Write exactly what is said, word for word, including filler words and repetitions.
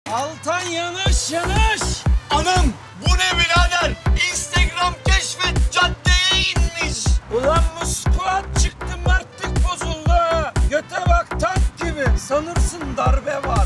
Altan yanış yanış. Anam bu ne birader? Instagram keşfet caddeye inmiş. Ulan muskuat çıktı, mertlik bozuldu. Göte bak tank gibi, sanırsın darbe var.